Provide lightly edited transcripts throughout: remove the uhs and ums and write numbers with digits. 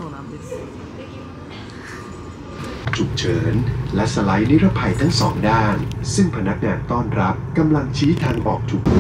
そうなんです。 ฉุกเฉินและสไลด์นิรภัยทั้งสองด้านซึ่งพนักงานต้อนรับกำลังชี้ทางออกฉุก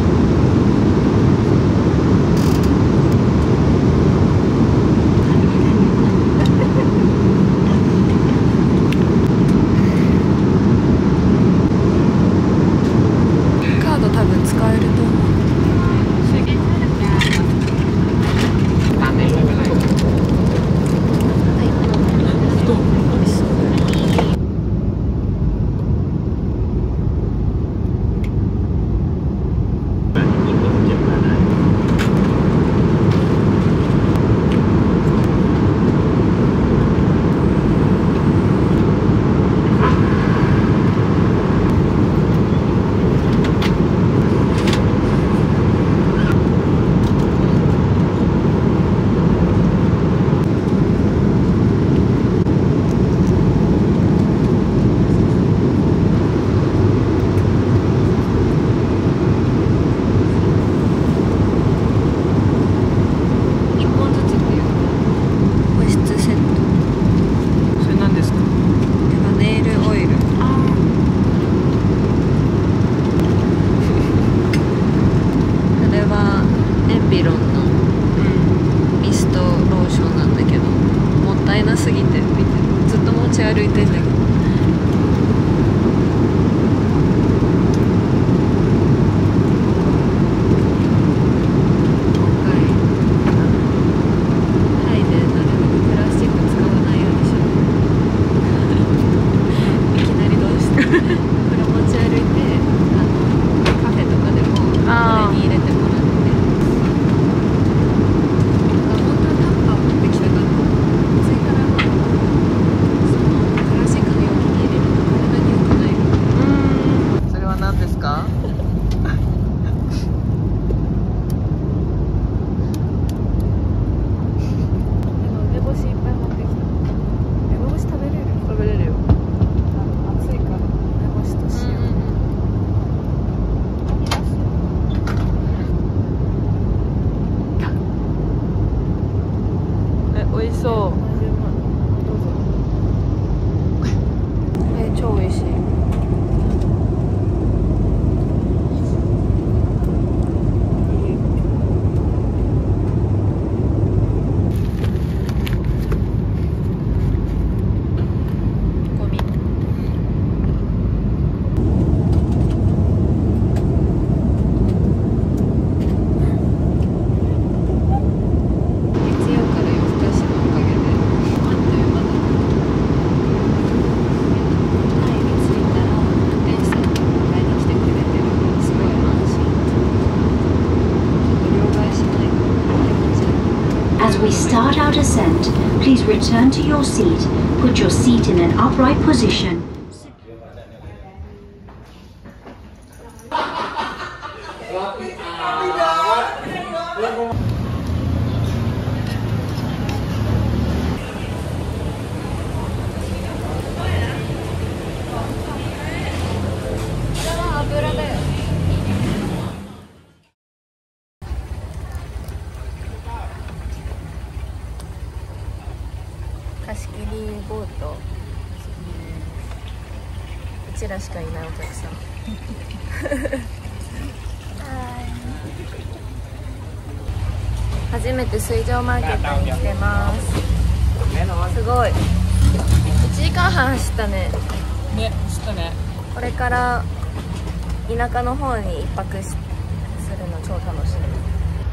Start our descent. Please return to your seat. Put your seat in an upright position. 貸し切りボート、うちらしかいないお客さん初めて水上マーケットに来てます。すごい、1時間半走ったね。 ね、したね。 これから田舎の方に一泊するの超楽しみ。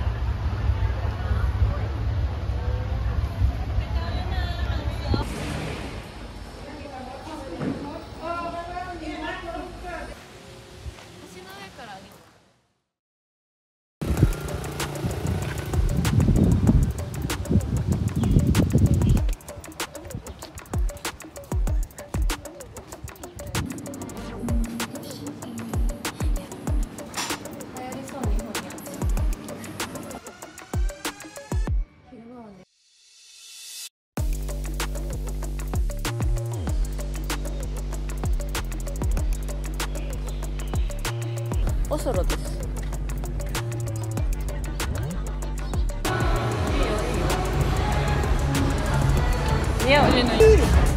オソロです。 家我去弄。